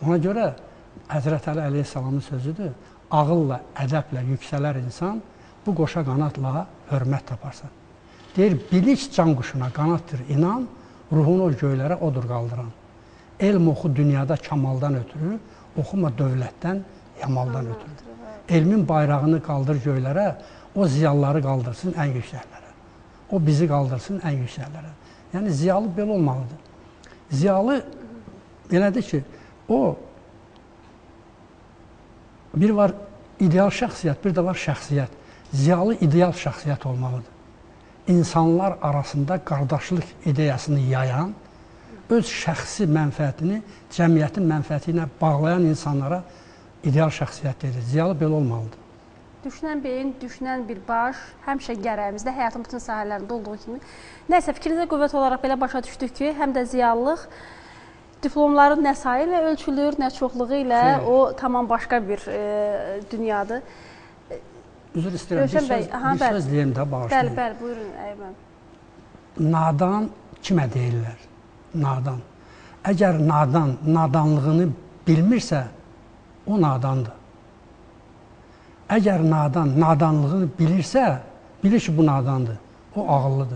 Ona görə Həzrət Əli əleyhissalamın sözüdür, ağılla, ədəblə yüksələr insan, bu qoşa qanadla hörmət taparsan. Deyir, bilic can quşuna qanaddır inan, ruhunu o göylərə odur qaldıran. Elm oxu dünyada kamaldan ötürü, oxuma dövlətdən, yamaldan ötürü. Elmin bayrağını qaldır göylərə, o ziyalıları qaldırsın ən yüksəklərə. O bizi qaldırsın ən yüksəklərə. Yəni, ziyalı belə olmalıdır. Ziyalı, belədir ki, o, bir var ideal şəxsiyyət, bir də var şəxsiyyət. Ziyalı ideal şəxsiyyət olmalıdır. İnsanlar arasında qardaşlıq ideyasını yayan, öz şəxsi mənfəətini cəmiyyətin mənfəəti ilə bağlayan insanlara ideal şəxsiyyət deyilir. Ziyalı belə olmalıdır. Düşünən beyin, düşünən bir baş həmişə gərəyimizdə, həyatın bütün sahələrində olduğu kimi. Nəysə, fikrinizə qüvvət olaraq belə başa düşdük ki, həm də ziyalılıq diplomların nə sayı ilə ölçülür, nə çoxluğu ilə o tamam başqa bir dünyadır. Üzr istəyirəm, bir söz deyim də bağışlayın. Bəli, buyurun, Əymən. Nadan kimə deyirlər? Nadan. Əgər nadan nadanlığını bilmirsə, o nadandır. Əgər nadan nadanlığını bilirsə, bilir ki, bu nadandır, o ağıllıdır.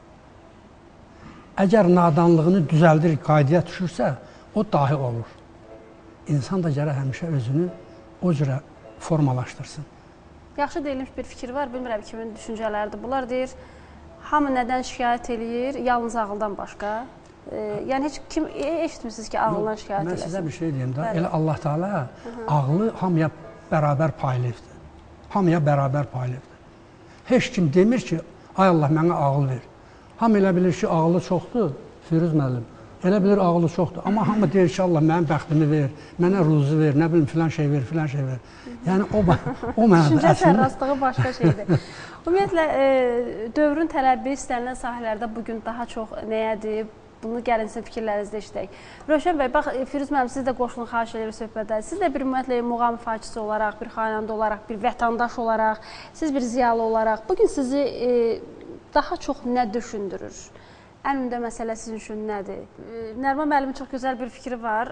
Əgər nadanlığını düzəldir, qaydaya düşürsə, o dahi olur. İnsan da gərək həmişə özünü o cürə formalaşdırsın. Yaxşı deyilmiş bir fikir var, bilmirəm kimin düşüncələridir. Bunlar deyir, hamı nədən şikayət eləyir, yalnız ağıldan başqa. Yəni, heç kim eşitmişsiniz ki, ağıldan şikayət eləsin? Mən sizə bir şey deyim də, elə Allah Teala ağlı hamıya bərabər paylayıbdır. Hamıya bərabər paylayıbdır. Heç kim demir ki, ay Allah, mənə ağıl ver. Hamı elə bilir ki, ağılı çoxdur, Firuz müəllim. Elə bilir, ağılı çoxdur. Amma hamı deyir ki, Allah, mənim bəxtimi ver, mənə ruzu ver, nə bilim, filan şey ver, filan şey ver. Yəni, o mənədir. Düşüncə sərrastlığı başqa şeydir. Ümumiyyətlə, dövrün tələbi istənilən sahələrdə bugün daha çox nəyədir? Bunu gəlin sizin fikirlərinizdə işləyək. Rövşən bəy, bax, Firuz müəllim, siz də qoşulun xahiş edir söhbətdə. Siz də bir ümumiyyətlə muğam ifaçısı olaraq, bir xanəndə olaraq, bir vətəndaş olaraq, siz bir ziyalı olaraq, bugün sizi daha çox nə düşündürür? Ən ündə məsələ sizin üçün nədir? Nərman müəllimin çox gözəl bir fikri var.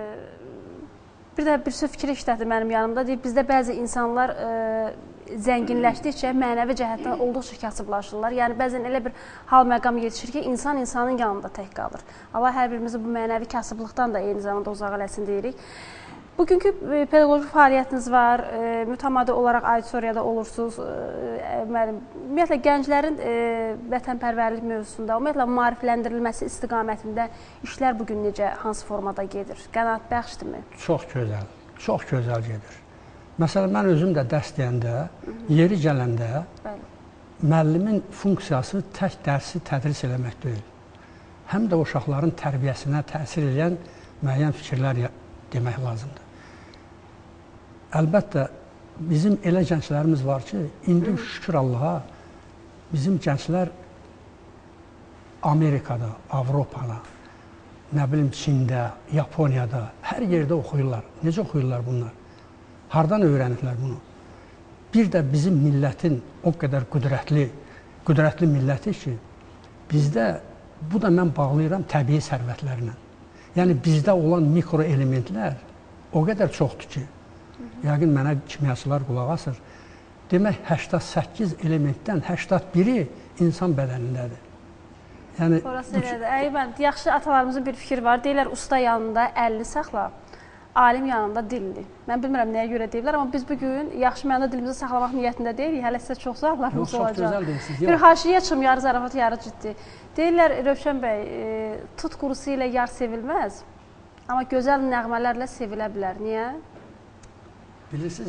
Bir də bir söz fikri işlədi mənim yanımda. Deyib, bizdə bəzi insanlar zənginləşdikcə mənəvi cəhətdən olduqca kasıblaşırlar. Yəni, bəzən elə bir hal məqam yetişir ki, insan insanın yanında tək qalır. Allah hər birimizi bu mənəvi kasıblıqdan da eyni zamanda uzaq eləsin deyirik. Bugünkü pedaqoji fəaliyyətiniz var, mütəmadi olaraq auditoriyada olursunuz. Ümumiyyətlə, gənclərin vətənpərvərlik mövzusunda, ümumiyyətlə, maarifləndirilməsi istiqamətində işlər bugün necə, hansı formada gedir? Qənaət bəxşdirmi? Çox gözəl, çox gözəl gedir. Məsələn, mən özüm də dərs deyəndə, yeri gələndə, müəllimin funksiyası tək dərsi tədris eləmək deyil. Həm də uşaqların tərbiyəsinə təsir edən müəyyən fikirlər demək lazımdır. Əlbəttə, bizim elə gənclərimiz var ki, indi şükür Allaha, bizim gənclər Amerikada, Avropada, nə bilim, Çində, Yaponiyada, hər yerdə oxuyurlar. Necə oxuyurlar bunlar? Hardan öyrənirlər bunu? Bir də bizim millətin o qədər qüdrətli milləti ki, bizdə, bu da mən bağlayıram təbii sərvətlərlə. Yəni, bizdə olan mikroelementlər o qədər çoxdur ki, yəqin mənə kimyaçılar qulaq asır. Demək, 88 elementdən 81-i insan bədənindədir. Yəni, orası elədir. Əybən, yaxşı atalarımızın bir fikir var. Deyirlər, usta yanında əlini saxla, alim yanında dilini. Mən bilmirəm nəyə görə deyirlər, amma biz bugün yaxşı mənada dilimizi saxlamaq niyyətində deyilik. Hələ sizə çox suallarımız olacaq. Çox gözəl deyirsiniz. Bir haşiyə çım, yarı zarafat, yarı ciddi. Deyirlər, Rövşən bəy, tut qurusu ilə yar sevilməz, amma gözəl nəğmələrlə sevilə bilər. Niyə? Bilirsiniz,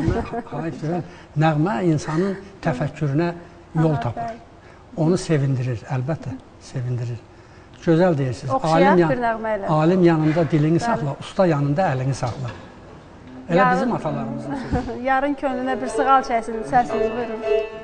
nəğmə insanın təfəkkürünə yol tapır. Onu sevindirir, əlbəttə, sevindirir. Gözəl deyirsiniz. Oxşayan bir nəğmə ilə. Alim yanında dilini saxla, usta yanında əlini saxla. Elə bizim atalarımızın sözü. Yarın könlünə bir sığal çəksin, səsiniz, buyurun.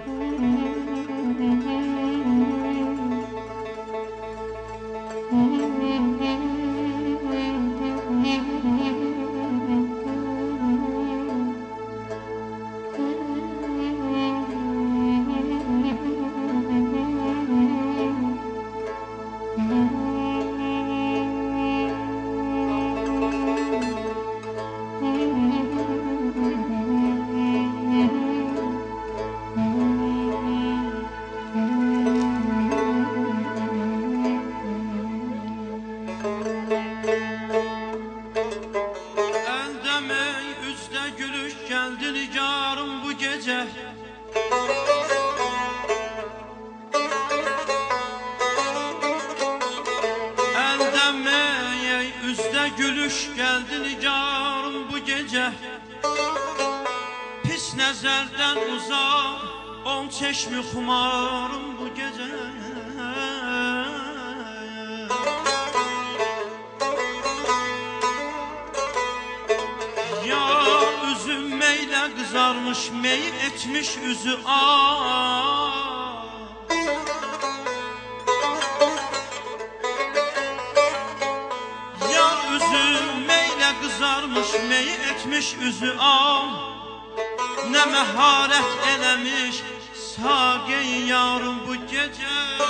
gülüş geldi nigarım bu gece. Pis nəzərdən uzaq, on çeşmi xumarım bu gece. Ya üzüm meyle kızarmış, mey etmiş üzü Yar üzüm meyle kızarmış, mey etmiş üzü Ne meharet elemiş Sağey yarım bu gece.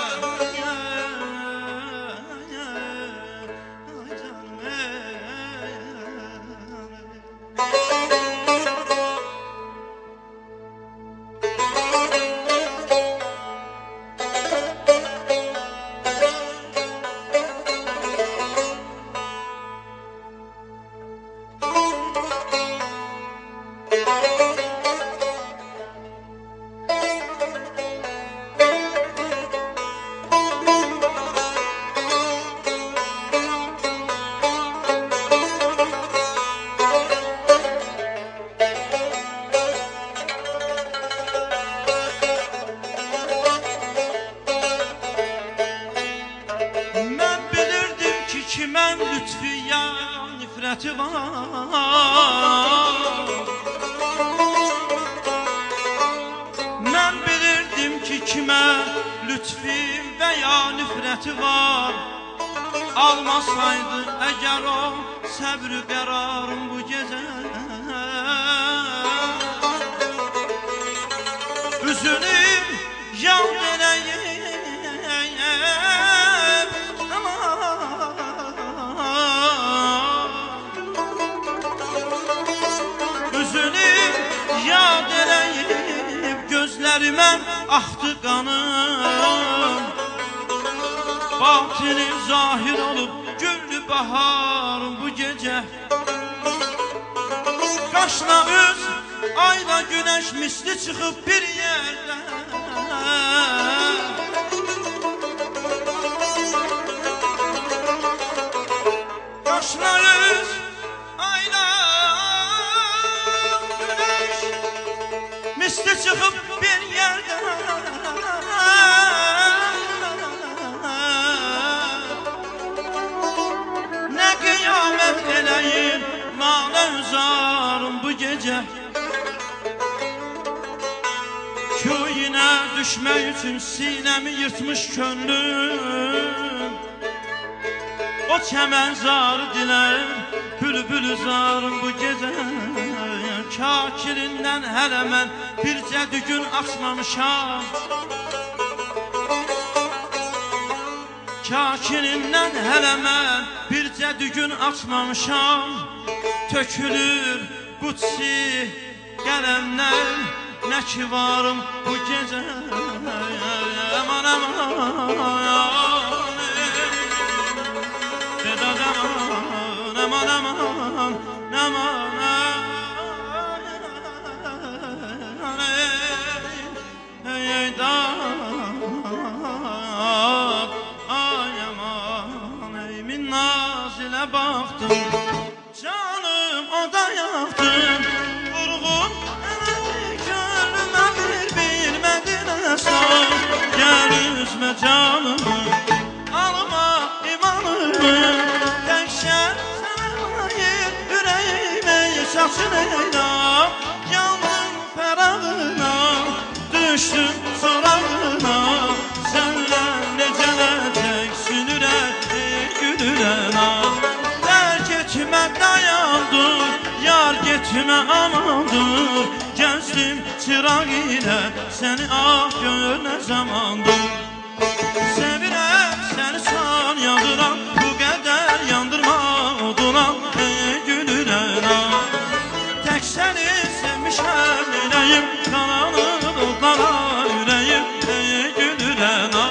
Kimən lütfiyə nifrəti var. Mən bilirdim ki kimə lütfi və ya nifrəti var. Almasaydı əgər o səbr-i qərarım bu gecə. Üzünü yad eləyib yad eləyib gözlərimə axdı qanım. Batini zahir olub güllü baharım bu gecə. Qaşla üz, ayla güneş misli çıxıb bir yerdə. Qaşla üz, ayla misli çıxıb bir yerdə. Nə qiyamət eləyib nalə üzarım bu gecə. Köyünə düşmək üçün sinəmi yırtmış könlüm. O çəmənzarı dilər bülbül zarım bu gecə. Kakirindən hələ mən bircə dügün açmamışam. Kakirindən hələ mən bircə dügün açmamışam. Tökülür qudsi qələmlər, nə ki varım bu gecə. Aman aman aman aman aman nazilə baxdım, canım o da yaxdım. Vurğun gönlümə bilmədin əsas. Gəl üzmə canımı, alma imanımı. Təkcə sənə ayır ürəyimə saçın eyləm. Yandım fərağına, düşdüm sorağına. Sənlə necələcək sünürək gülürən ah. Tərk etmə dayandır, yar getmə amandır. Gəzdim çıraq ilə səni ah gör nə zamandır. Sevirəm səni san yandıram, bu qədər yandırma oduram gülürən ah. Tək səni sevmişəm eləyim, qalanır odlara ürəyim gülürən ah.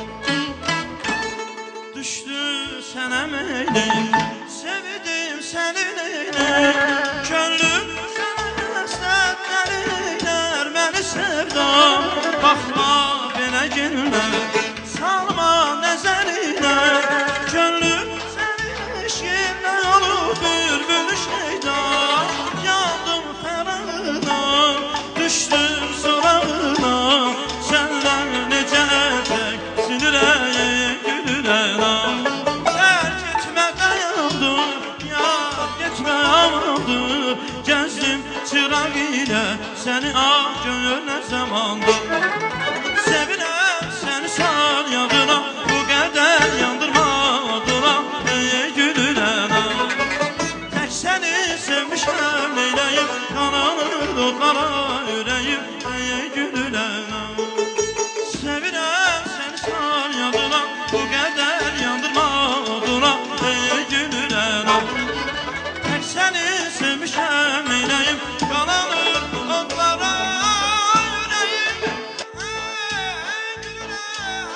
Sevdim səni səni neylər, könlüm sənə səddəlilər, məni sevdam, baxma belə günlər, salma nəzərinə, könlüm səni eşqinlə olub bülbül şeyda, yandım fərağına, düşdüm sorağına, sənlər necə ətək, sinirəyim gülürəm. Tərk etmə dayandım, yar getmə amandım, gəzdim çıraq ilə, səni ağ gönül nə zamandır. Sevirəm səni sar yadına, bu qədər yandırmadıla, ey gülürəm. Tək səni sevmişəm, neyləyim, kananır o qara ürəyim, ey gülürəm. Sevirəm səni sar yadına, bu qədər yandırmadıla, ey gülürəm. Tək səni sevmişəm, neyləyim, kananır o qara ürəyim, ey gülürəm.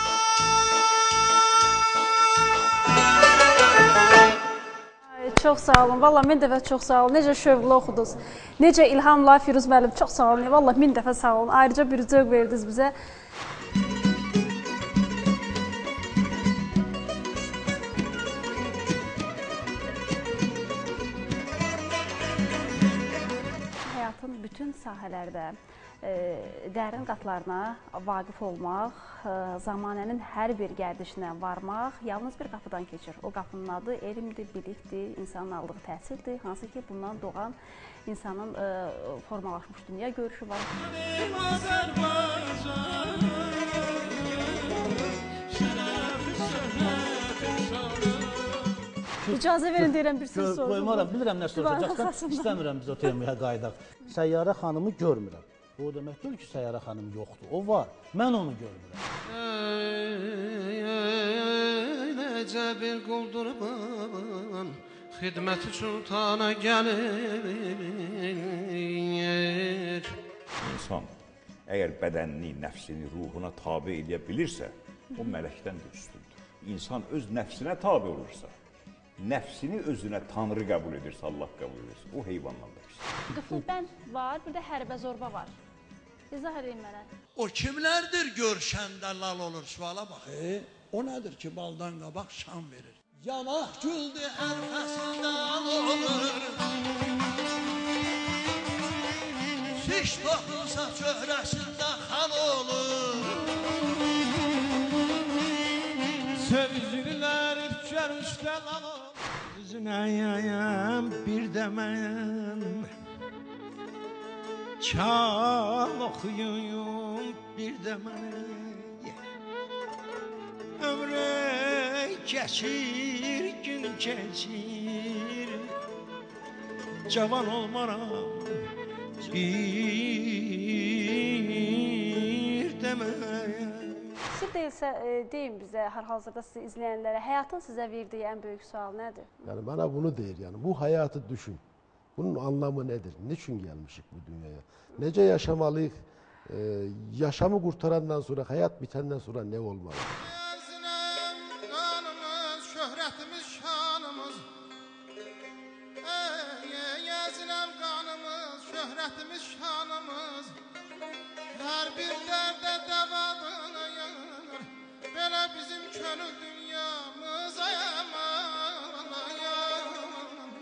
Çox sağ olun. Valla min dəfə çox sağ olun. Necə şövqlə oxudunuz. Necə ilhamla Firuz müəllim. Çox sağ olun. Valla min dəfə sağ olun. Ayrıca bir zövq verdiniz bizə. Həyatın bütün sahələrdə dərin qatlarına vaqif olmaq, zamanənin hər bir gərdişinə varmaq yalnız bir qapıdan keçir. O qapının adı elmdir, bilikdir, insanın aldığı təhsildir. Hansı ki, bundan doğan insanın formalaşmış dünya görüşü var. İcazə verin deyirəm bir söz soruşum. Qoymaram, bilirəm nə soruşacaqsan, istəmirəm biz o temaya qayıdaq. Səyyarə xanımı görmürəm. Bu o demək deyil ki, Səyyarə xanım yoxdur. O var, mən onu görmürəm. Necə bir quldurman, xidmət üçün tana gəlir. İnsan əgər bədənini, nəfsini, ruhuna tabi edə bilirsə, o mələkdən də üstündür. İnsan öz nəfsinə tabi olursa, nəfsini özünə Tanrı qəbul edirsə, Allah qəbul edirsə, o heyvandan da pisdir. Qıfılbənd var, bir də hərbə zorba var. İzah edin mənə. O kimlərdir görşəndə lal olur? Suala bax. O nədir ki, baldan qabaq şam verir? Yanaq güldü ərfəsindən olur. Şiş toxunsa çöhrəsində xan olur. Sevgililer ürkər üstə lal olur. Üzünəyəm bir də mən çal oxuyum bir də mənə. Ömrü keçir, gün keçir, cavan olmaram bir də mən. Siz deyilsə, deyin bizə, hal-hazırda sizi izləyənlərə, həyatın sizə verdiyi ən böyük sual nədir? Yani bana bunu deyir, yani bu hayatı düşün. Bunun anlamı nedir? Niçin gelmişik bu dünyaya? Nece yaşamalıyız? Yaşamı kurtarandan sonra, hayat bitenden sonra ne olmalı? Yazinem kanımız, şöhretimiz, şanımız. Yazinem kanımız, şöhretimiz, şanımız. Her bir derde devadına yanır. Böyle bizim könül dünyamız ayaman, ayaman,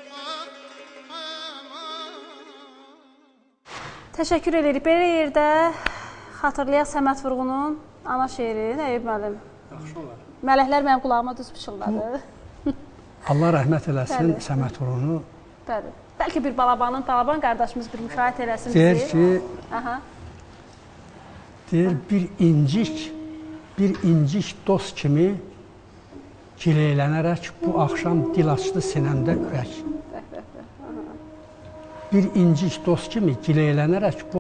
ayaman. Təşəkkür edirik. Belə yerdə xatırlayaq Səməd Vurğunun ana şeiri, Əyüb müəllim. Yaxşı olar. Mələklər mənim qulağıma düz pıçıldadı. Allah rəhmət eləsin Səməd Vurğunu. Bəli. Bəlkə bir balaban qardaşımız bir müşahidə eləsin bizi. Deyir ki, Aha. deyir bir incik dost kimi gileylənərək bu axşam dil açdı sinəmdə ürək. Bir incik dost kimi gileylənərək bu